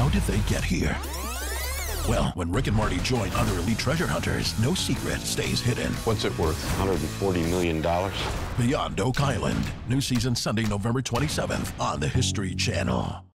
did they get here? Well, when Rick and Marty join other elite treasure hunters, no secret stays hidden. What's it worth? $140 million? Beyond Oak Island. New season Sunday, November 27th on the History Channel.